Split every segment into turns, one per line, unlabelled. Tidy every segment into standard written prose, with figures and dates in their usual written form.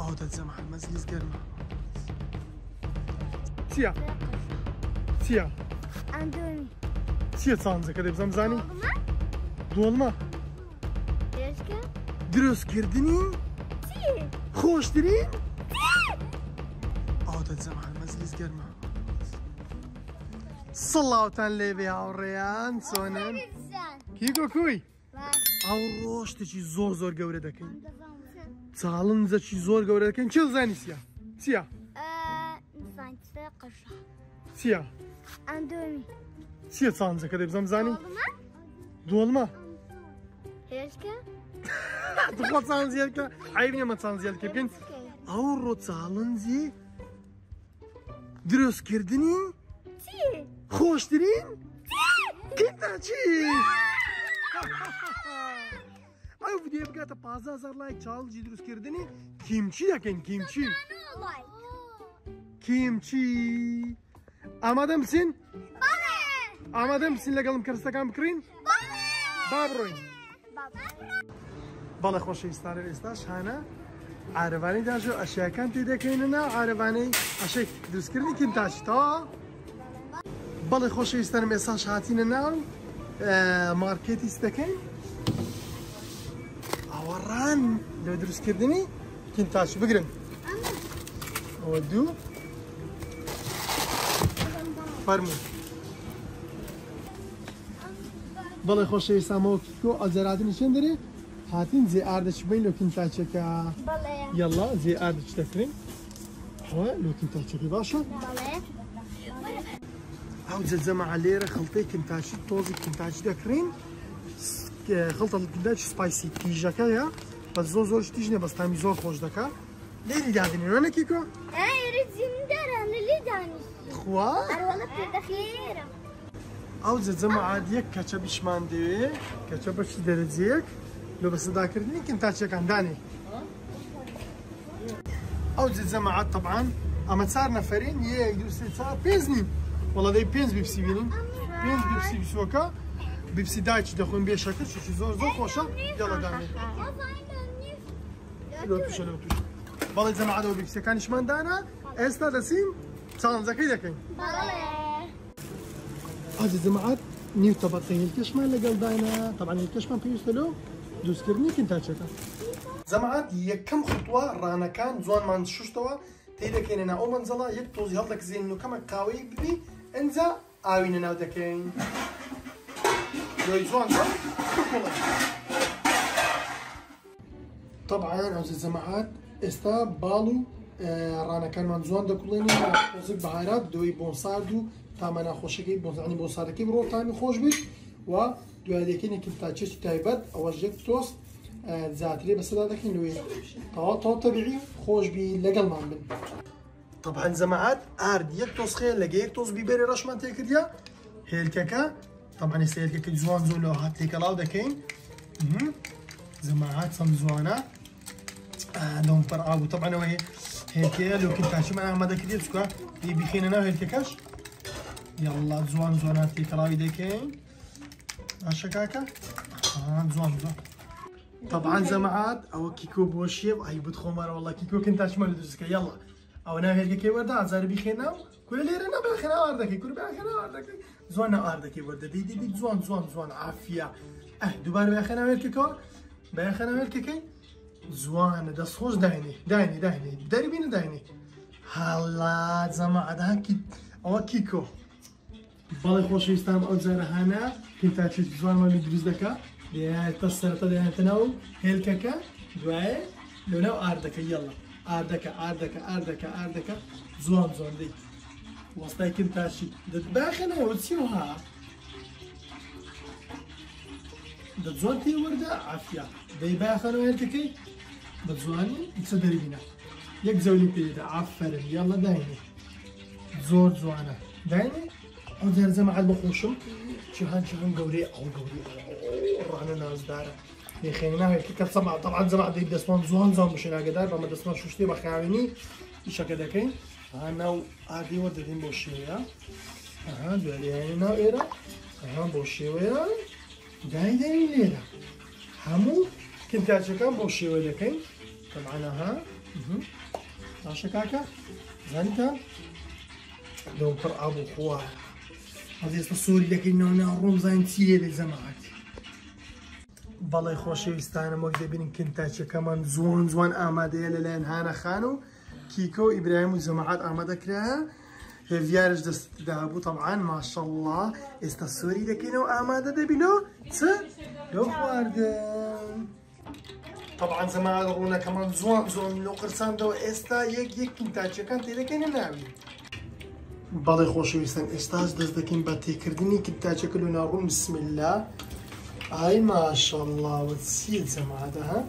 ئەو دەجەمە مەزلیز گەرمە چییە؟ چییە؟
ئەندۆنی
چییە چانجەکە دەی بزانم دۆڵمە
پێشکە
دروستکردنی
چی؟
خۆشترین ئەو دەجەمە مەزلیز گەرمە سڵاوتان لێبێ هاوڕێیان چۆنن؟ کیکۆ کوی؟ ئەو ڕۆشتێکی زۆر زۆر گەورە دەکەین چاڵنجەکی زۆر گەورە دەکەین چی زانی چییە؟ چییە؟
ئەندۆنی
چییە چانجەکە دەی بزانم دۆڵمە
هێشکە
دخوا چانجیەکە عیب نییە مە چانجیەکە بکەین ئەو ڕۆ چاڵنجی دروستکردنی
چی؟
خۆشترین کینتاچی ئەو ڤیدیۆ بگاتە 15,000 لایک چاڵنجی دروستکردنی کیمچی دەکەین کیمچی ئامادە بچین؟ ئامادە بچین لەگەڵم کەرستەکان بکڕین؟ با بڕۆین بەڵێ خۆشەویستانە ئێستا شانە عارەبانەی داژۆ ئەشیاکان تێ دەکەینەوە عارەبانەی ئەشەی دروستکردنی کیمتاچی تەواوە بەڵێ خۆشەویستانم ئێستاش هاتینە ناو مارکێتی دەکەین ئەوەڕان لە دروستکردنی کیمتاچی بگرن ئەوە دوو فەرموو بەڵێ خۆشەویستانەوە کۆ ئەجەراتنی چێن دەرێ هاتین زێ ئاردەچ بین لۆ کیمتاچەکە یەڵا زێ ئاردەچ دەکرین ئەوە لۆ کیمتاچەکە باشە ئەو جەجەمەعە لێرە خەڵتەی کیمتاچی تۆزی کیمتاچی دەکرین خەڵتە کیمتاچی سپایسی تیژەکەیە بەس زۆر زۆرش تیژ نییە بەس تامی زۆر خۆش دەکا لێری دادنێ نەکیکۆ خوا ئەو جەجەمەعە یەک کەچە بیشمان دەوێ کەچە بەشی دەرەجەیەک لۆ بەسەداکردنی کیمتاچیەکان دانێ ئەو جەجەمەعە طبعاً ئەمە 4 نەفەرین یەک دوو سێ چوار پێنج نین وەڵا دەی 5 بیپسی بینین 5 بیپسی بیسۆکە بیپسی دایکی دەخۆین بێشەکە چی زۆر زۆر خۆشە گەڵە دانێ لۆ تووشە بەڵێ جەماعەتەوە بیپسیەکانیشمان دانا ئێستا دەچین چاڵنجەکەی دەکەین ئەو جەماعەت نیو تەبەقەی هێلکەشمان لەگەڵ دانا طبعاً هێلکەشمان پێویستە لەو دروستکردنی کیمتاچەکە جەماعەت یەکەم خوتووە ڕانەکان جوانمان شوشتەوە تێدەکەینە ئەو مەنجەڵە یەک تۆزی هەڵدەکزێنین و کەمە قاوەیەک ببی ئەنجا ئاوی نەناو دەکەین دوای جوان طبعاً ئەو جەماعەت ئێستا باڵ و ڕانەکانمان جوان دەکوڵێنین قۆزێک بەهارات دوای بۆنسارد و تامە ناخۆشەکەی بۆزانی بۆنسارەکەی بڕۆ تامی خۆش بیت و دوای دەکەین کیمتاچێکی تایبەت ئەوەش یەک تۆز زیاترێ بەسەدا دەکەین لەوێ تەواو تەبیعی خۆش بی لەگەڵمان بن طبعاً جەماعەت ئارد یەک تۆز خێن لەگە یەک تۆز بیبەرێ ڕەشمان تێکردیا هێلکەکە طبعاً ئێستا هێلکەکەی جوان زۆر لەوە هات تێکەڵاو دەکەین جەماعەت چەند جوانە لەوم پەر ئاو طبعاً ئەوە هێلکەیە لۆ کیمتاچیمان ئامادەکردێ چکە دی بیخێنە ناو هێلکەکەش یەڵڵا جوان جوانە تێکەڵاوی دەکەین باشە کاکە جوان طبعاً جەماعەت ئەوە کیکۆ بۆشیە ئای بتخۆمەرە وەڵا کیکۆ کیمتاچیمان لە دروستکە یەڵڵا ئەوە ناو هێلکەکەی وەردا ئازار بیخێنە و کوێ لێرە نەبێخێنە ئاردەکەی کورە بێخێنە ئاردەکەی زۆر ئاردەکەی وەردە دیدی جوان عافیە دووبارە بێخێنە هێلکەکەەوە بێخێنە هێلکەکەی زوانە دەستخۆش داینێ دەربینە داینێ هەڵا جەماعەت ئەوە کیکۆ بەڵێ خۆشەویستان ئەو جارەهانە کیمتاچێکی جوانمان دروست دەکات دێتە سەرەتا دێنێتە ناو هێلکەکە دوایە لەناو ئاردەکە یەڵڵا ئاردەکە زوان دەی وەستای کیمتاچی دەباخێنەوە چیوها دەجوان تێ وەردە عافیە دەی باخەنەوە هێلکەکەی بە جوانی چە دەربینە یەک جەولی پێدا ئافەرن یەڵڵا داینێ زۆر جوانە داینێ ئەو جارە جەماعەت بەخۆشم چیهان گەورەی ئەو گەورەی ڕانە نازدارە لێخێنە ناو هێلکەکە طبعاً جەماعەت دەی دەستمان جوان بشێن ئاگادار بەمە دەستمان شوشتێ بە خاوێنی ئیشەکە دەکەین ناو ئاردی وەردەدەین بۆ شێوەیە دوای لێهێنین ناو ئێرە بۆ شێوەیە داین لێرە هەموو کیمتاچەکان بۆ شێوە دەکەین طبعاً باشە کاکە زانیتە دەم پڕ ئابوو خوا هەز ئێستا سۆری دەکەینەوە ناو ڕۆمزان چی لێ بێ زەماعەت بەڵێ خۆشەویستانم وەک دەبینن کنتاچەکەمان جوان جوان ئامادەیە لەلایەن هانە خان و کیکە و ئیبراهیم و زەماعەت ئامادەکرایە هێڤیارش دەستدا بوو طبعاً ماشەڵڵا ئێستا سۆری دەکەینەوە ئامادە دەبینەوە چ لەو خواردن طبعاً زەماعەت ڕوونەکەمان جوان جوان لەو قرساندەوە ئێستا یەک کنتاچەکان تێدەکەینە ناوی بەڵێ خۆشەویستان ئێستاش دەست دەکەین بە تێکردنی کنتاچەکە لە ناڕوون بسم الله ئای ماشەڵڵا وە چیە جەماعەتە ها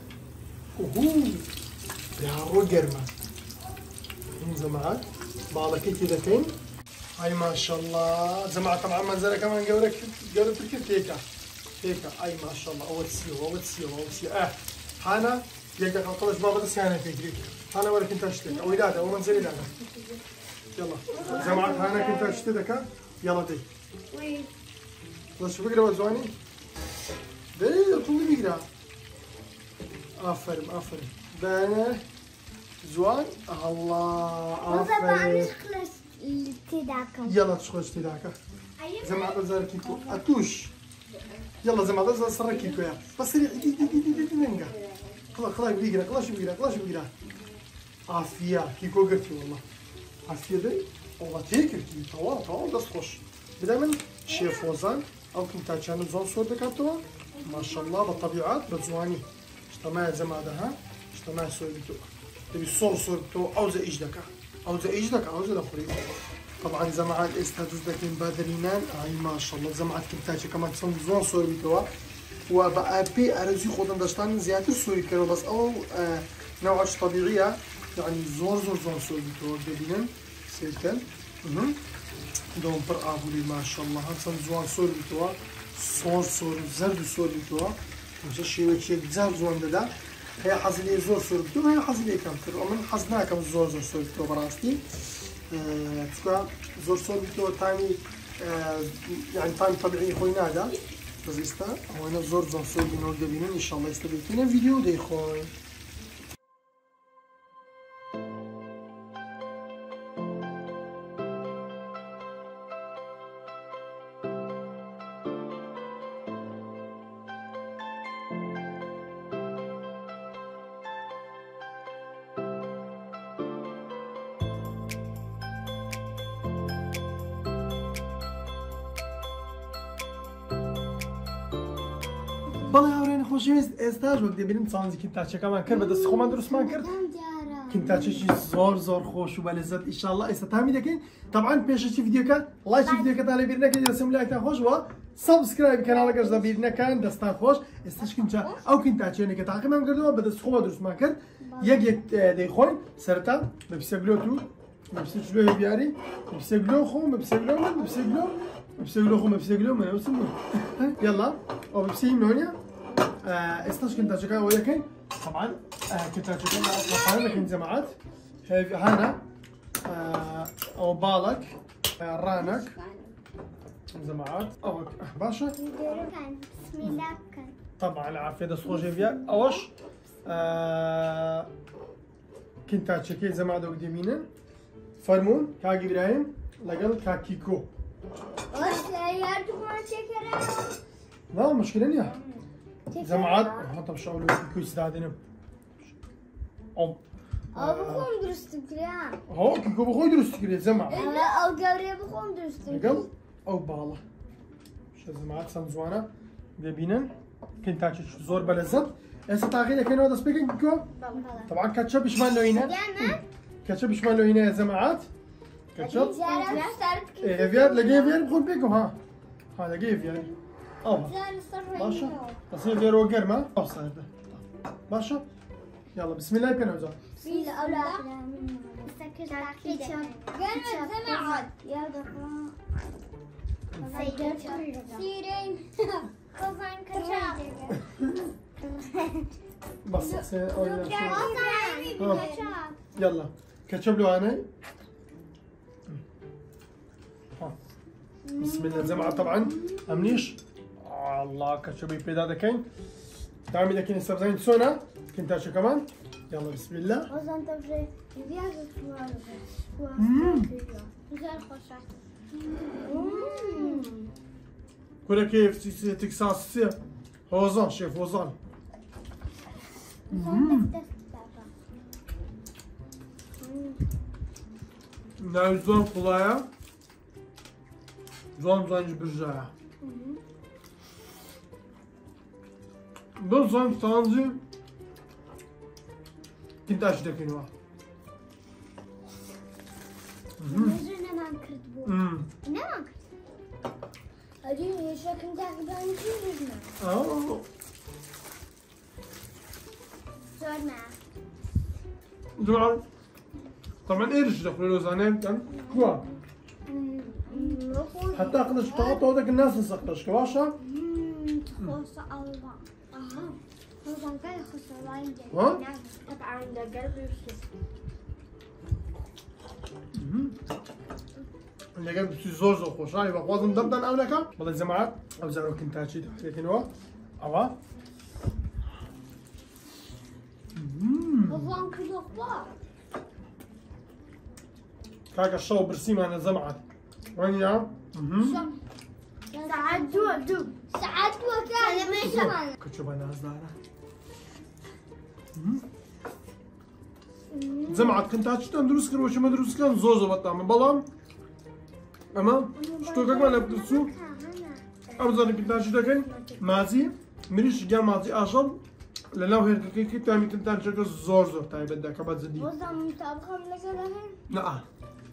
ڕۆ گەرمە زەماعەت باڵەکەی تێدەکەین ئای ماشەڵڵا زەماعەت طبعاً مەنزەرەکەمان گەورەتر کرد تێکە ئای ماشەڵڵا ئەوە چییە هانە یەک دقیقە قەڵەش با بەدەستیانە پێگریت هانە وەرە کنتاچ دەکە ئەوەی دادە ئەوە مەنزەری دادە يلا زەماعەت هانە کنتاچ دەکە يلا دەی بەس بگرەوە جوانی دەی ئەتوڵی بیگرە ئافەرم بەنە زوان هەڵڵا ئافەرم يلا تشخۆش تێداکە زەماعەت بەزارە کیکۆ ئەتوش يلا زەماعەت بەزار سەڕە کیکۆیە بەسەری نەنگە خڵای بیگرە قڵەشی بیگرە ئافیە کیکۆ گرتی وەڵڵا ئافیە دەی ئەوڵا تێکردی تەواو دەست خۆش بدە من شێفۆزان ئەو کنتاچیانە جوان سۆر دەکاتەوە ماشەڵڵا بە طەبیعەت بە جوانی شتەمایە زەمادە ها شتەمایە سۆر بیتەوە دەبی سۆر بتەوە ئەوزە ئیش دەکە ئەوزە دەخۆری طبعاً زەماعەت ئێستا دەست دەکەین با دەرینان ئای ماشەڵڵا زەماعەت کنتاچەکەمان چەند جوان سۆر بیتەوە و بە ئاپی ئارەزوی خۆتان دەشتان زیاتر سۆری بکەنەوە بەس ئەو نەوعش طەبیعیە یعنی زۆر جوان سۆر بیتەوە دەبینن سێرکەن دەوم پڕ ئابووری ماشەڵڵا هەرچەند جوان سۆر بیتەوە سۆر زەرد و سۆر بیتەوە هەمشە شێوەیەک جار جوان دەدا هەیە حەزی لێ زۆر سۆر بیتەوە هەیە حەزی لێ کەمتر من حەز ناکەم زۆر سۆر بیتەوە بەڕاستی چکە زۆر سۆر بیتەوە تامی یعنی تامی طەبیعی خۆی نادا بەس ئێستا ئەوانە زۆر جوان سۆر بینەوە دەبینن ئینشاڵڵا ئێستا بێتینە ڤیدیۆ دەیخۆین بەڵێ هاوڕێنە خۆشەویست ئێستاش وەک دەبینم چانزی کنتاچەکەمان کرد بەدەستی خۆمان دروستمان کرد کنتاچێکی زۆر خۆش و بەلەزەت ئینشاڵڵا ئێستا تامی دەکەین طبعاً پێشەچی ڤیدیۆکە لایکی ڤیدیۆکەتان لێ بیر نەکەن دەستم لایکتان خۆش وە سەبسکرایب کەناڵەکەش دەبیر نەکەن دەستان خۆش ئێستاش کنجا ئەو کنتاچێنێک کە تاقیمان کردەوە بەدەست خۆمان دروستمان کرد یەک دەیخۆین سەرەتا بە پیسە گلۆت و بە پیسە چلۆ هێڤیاری بە پیسە گلۆ خۆم بە پیسە گلۆ من بە پیسە گلۆ خۆم بە پیسە گلۆ من ئەوسم یەڵا ئەو بە پیسەی نۆنیە ئێستاش کنتاچەکە ئەوە یەکەین طبعاً کنتاچەکە ماپارە دەکەین جەماعەت هانە ئەو باڵک ڕانک جەماعەت ئەوە باشە طبعاً عافیە دەستخۆش هێڤیار ئەوەش کنتاچەکەی جەماعەت ئەو دەبینن فەرموون کاک ئیبراهیم لەگەڵ کاک کیکۆ لا مشكلة نيا جماعات حتى بشاولو كيكو دادنم أو
بخون درست كريان
هو كيكو بخوي درست كريان جماعة
لا أو قوري بخون درست
قل أو بالا شو جماعات سنزوانا دبينن كنت تاكل زور بلزت هسه تاخذ كانوا هذا سبيكينج كيكو طبعا كاتشب شمال لوينه كاتشب شمال لوينه يا جماعات كاتشب ايه فيار لقيه فيار بخون بيكو ها هذا لقيه فيار باشا تصير فيرو قرمه صار باشا يلا بسم الله يبقى نوزع
بسم الله أولا سكر كيتشب قرمه جماعات يا دخان سيرين كوفان كاتشب
بس يلا كاتشب له انا بسم الله جماعة طبعا امنيش الله كاتشب يبدا دكين تعمل لكن السبزين سونا كنتاشا كمان يلا بسم الله.
وزن تبري زيادة شوارع. زين خوشة.
كل كيف تكساس سي وزن شيف وزن. ناوزون قلايا زون زنج برجايا بزن تانزي كنت اشتكي نوا
نجينا ما نكذبو نعم هذه شكل تاع نجينا صار معه
جماعة طبعا ايش دخلوا له زانين كان كوا حتى قدش تغطوا هذاك الناس نسقطش كواشا
خص الله اها هو كان خص الله
ها
طبعا ده قلب يوسف
اللي قبل بسي زوز خوش راي وقوازم دبدن او لك والله جماعة او زعلوا كنت هاتشي تحريتين هو اوا
هو كله خبار
كاكا الشو برسيمة انا زمعت وين يا؟
ساعات دو ساعات وكان ما يسمعنا
كتشوف انا زارة زمعت كنت هاتشي تندروس كر وش ما دروس كان زوزو بطعم بلام اما شتو كاك ما لبدرسو ابزر كنت هاتشي تاكن مازي مريش جا مازي اشل لانه هيك كي تعمل كنت هاتشي زور زور تاي بدك كبات زدي
وزن مطابخة ولا كذا
لا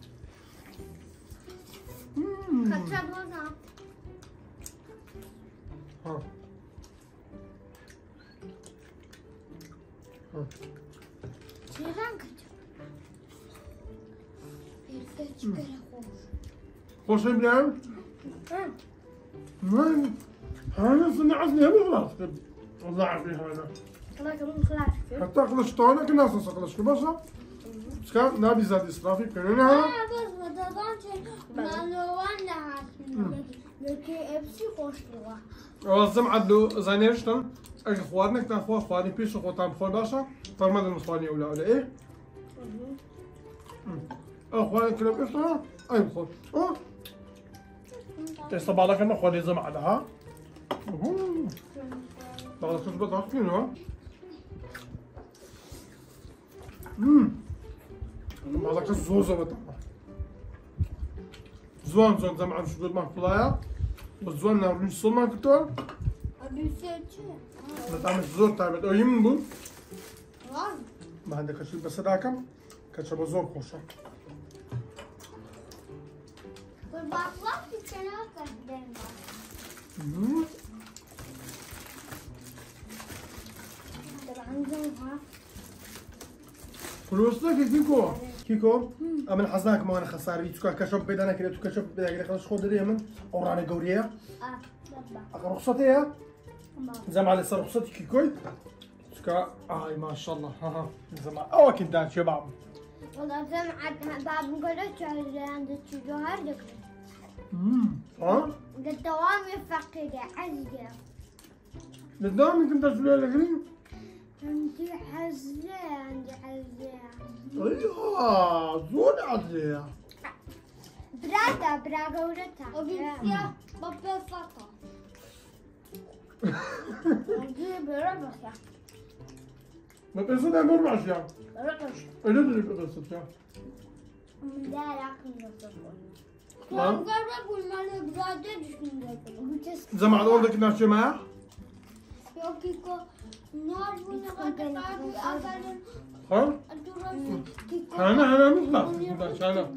كتب وزن
ها
شيران كتب يرفع شكرا خوش
خوش ابراهيم ما انا صنعتني بغلاط والله عافيه هذا
الله كمان خلاص
حتى قلش طانا كنا نسقلش كباشا بس كان نبي زاد اسرافي كنا
بس بدأت ما لوانا لكي ابسي خوش لوا
وزم عدلو زانيرشتن اگه خوارنك تا خوارني پیش خوتام خور باشا فرمادن خوارني ولا ايه خوارني كلام اشترا اي بخور استبع لك انا خوارني زم عدها بعد خشبة ضغطين ها بعد زوزة بطعم زوان زم عن شو ما فلايا بزوان نورني صوما كتور
أبي سيرتي
بطعم زور تعبت او يمبو
وان
ما عندك شيء بس هذاكم كتشرب زور خوشة
والباقلات الثلاثة دايما طبعا زوها
كل وسطك كيكو كيكو أمن حظك ما أنا خسارة بيتوكا كشوف بدنا كده تكشف بدنا كده خلاص خود ده من أورانا جورية
دبا
أخر رخصتي زم على صار رخصتي كيكوي تكا ما شاء الله ها زم أو كنت شباب
والله زم باب قلت عند الجوهر دك
ها
الدوام يفقد عزة
للدوام كنت أشوف لكن
عندي حزة عندي حزة
أيوة زود عزية
برادا ورتا وبيبيا بابا فاطا عندي بربخة
ما تنسى ده مربع أشياء
رقش
أنا اللي بقصد أشياء
من لا لكن يصفون
ها؟
كان قرب المال برادا دشمن
زم على أولك ناشي معه
يوكيكو نار ونغدر أكلن
ها
الدراسة كيكو
أنا مطلع أنا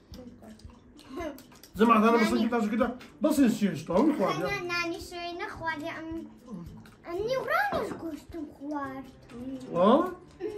زم على أنا بس كنت أشوف كده بس يصير طعم خوارج
أنا ناني شوينا خواري أني وراني كوستم خوار
ها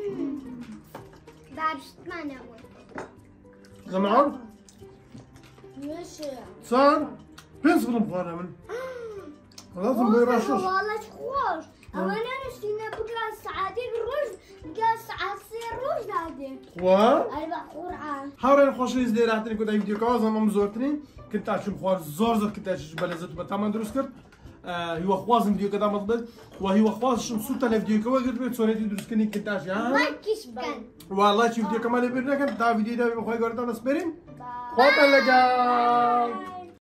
دارشت ما نقول
زم على
ماشي
صار بنس بلم خوارج من لازم بيراشش
والله خوش أنا نشتينا بقى ساعتين روز بقى ساعتين روز هذه
خوار
أنا بقرعان
حاول خوش ليز دير عتني كنت أيدي كاز أمام زورتني كنت أشوف خوار زور كنت أشوف بلزت بتمام دروس كرت هیوا خوازم فيديو كذا مضبط وهيوا خواز شمسوتا لفيديو كوا قلت بيت سونيتي دروسكني كنتاش ها
لايكش بكن
والله شوف فيديو كمان بيرنا كان تا فيديو ده بخوي قرطان اسبرين خوات لقا